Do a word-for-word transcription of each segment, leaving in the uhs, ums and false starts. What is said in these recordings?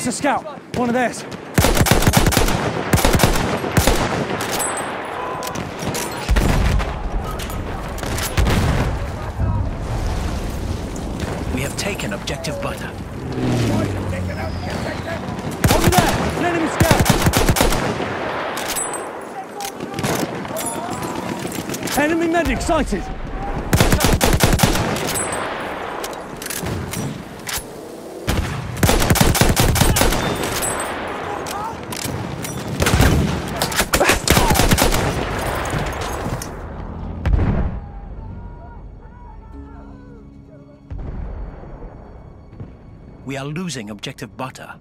That's a scout. One of theirs. We have taken objective butter. Over there! An enemy scout! Enemy medic sighted! We are losing objective butter.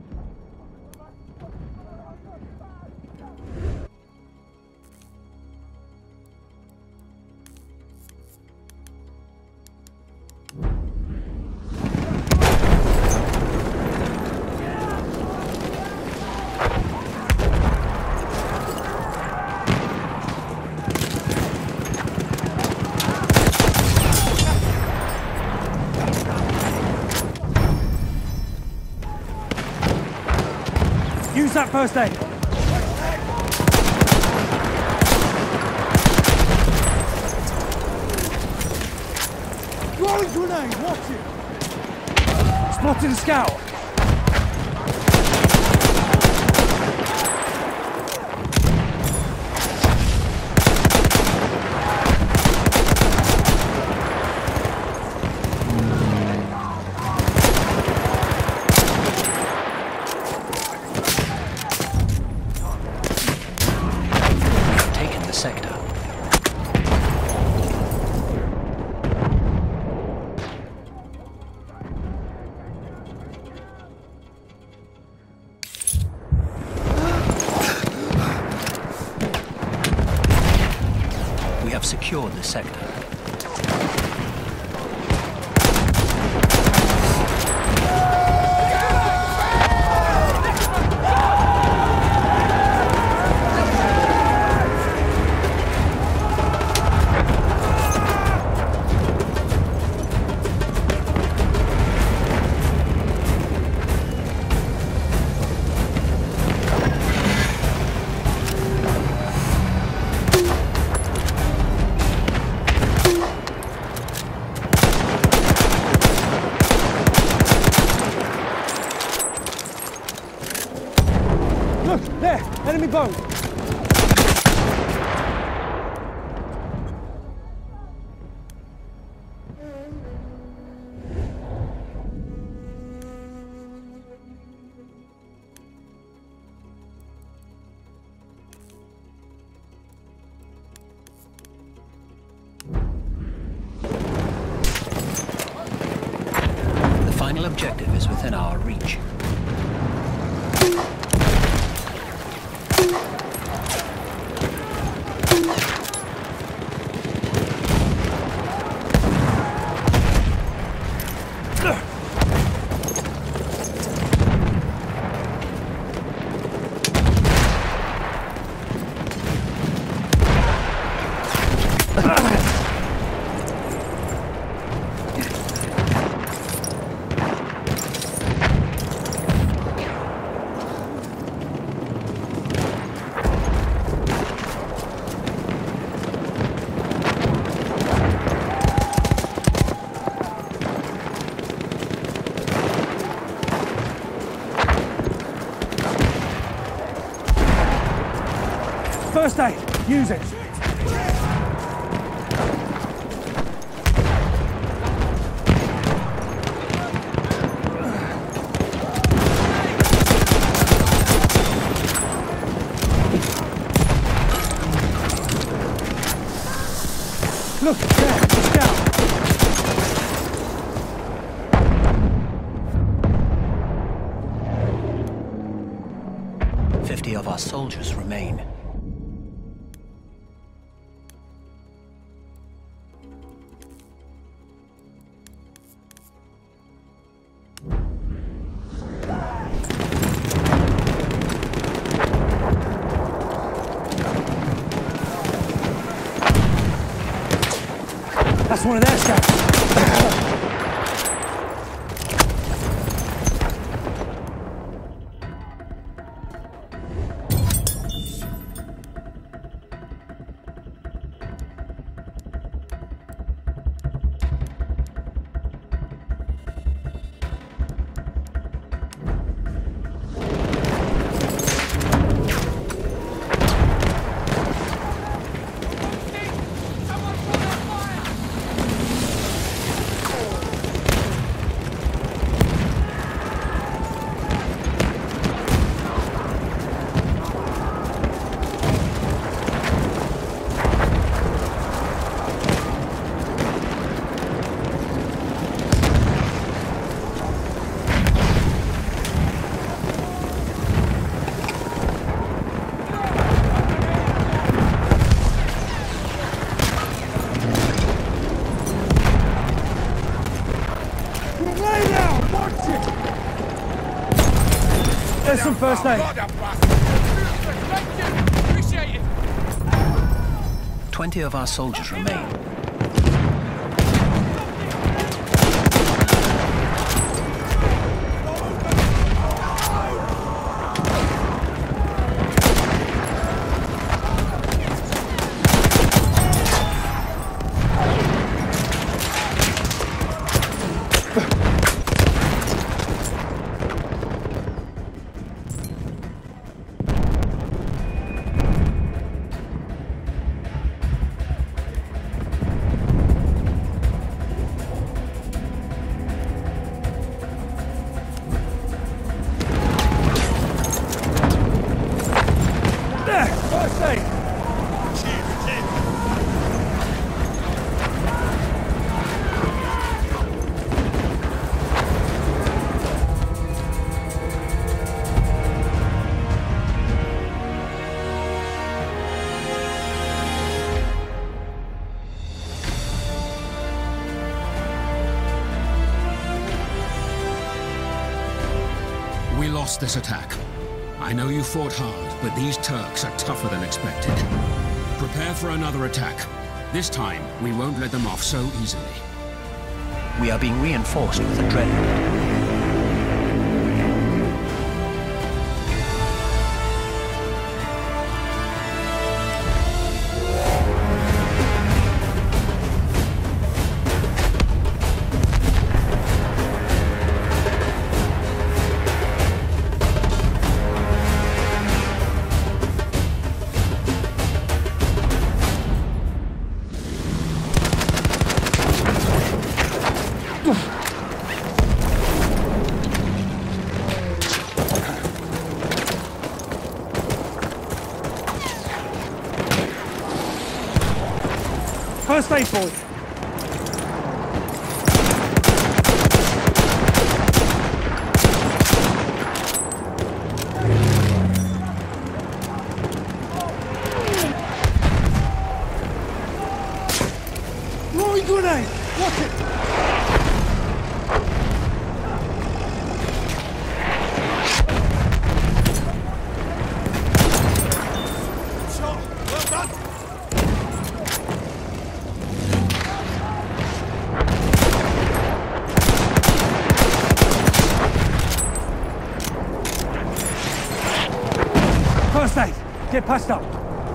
Use that first aid. Throwing grenade, watch it! Spotted a scout. Sector. We have secured the sector. Look, there, enemy boat. The final objective is within our reach. First aid, use it. Look, there, it's down. Fifty of our soldiers remain. That's one of their scouts. First aid. Thank you. Appreciate it. Twenty of our soldiers remain. First aid. We lost this attack. I know you fought hard, but these Turks are tougher than expected. Prepare for another attack. This time, we won't let them off so easily. We are being reinforced with adrenaline. First aid, boys. Throwing grenade! Watch it! Shot. Well done. First aid! Get passed up!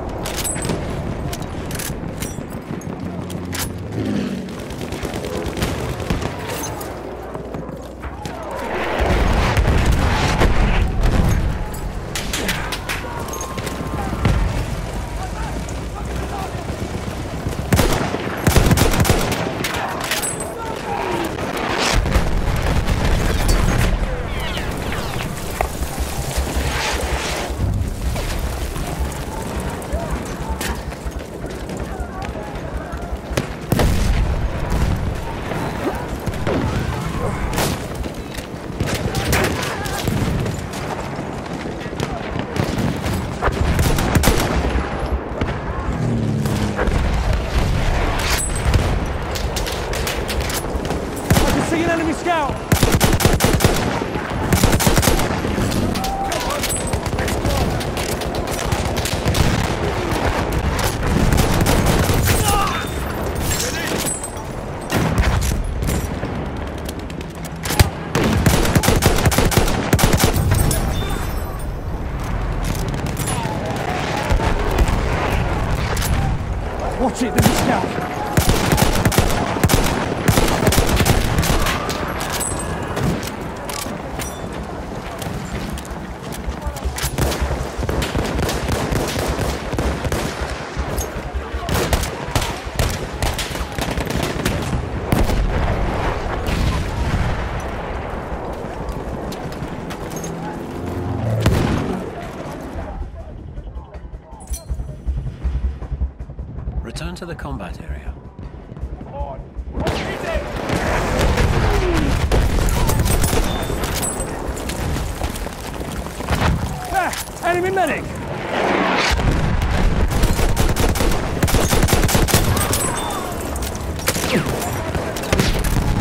See an enemy scout! Watch it, there's a scout! Return to the combat area. Ah, enemy medic!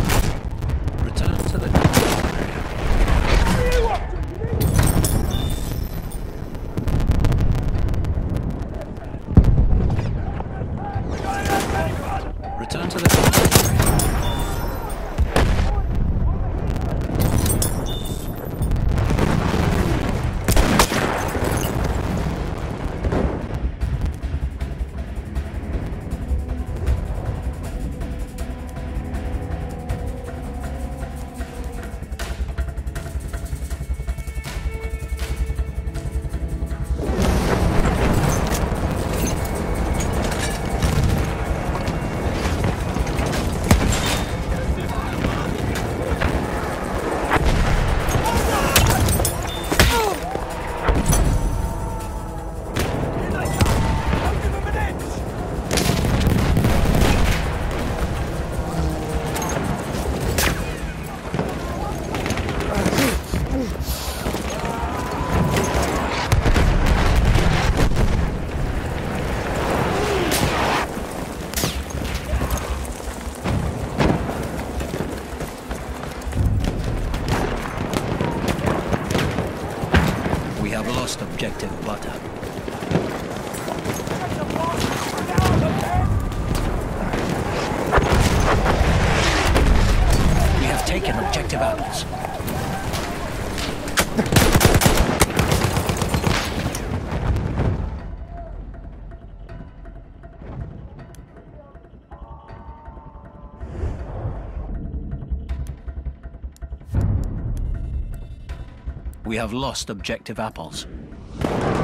Return to the combat area. Return to the front. We have lost objective butter. We have taken objective apples. We have lost objective apples.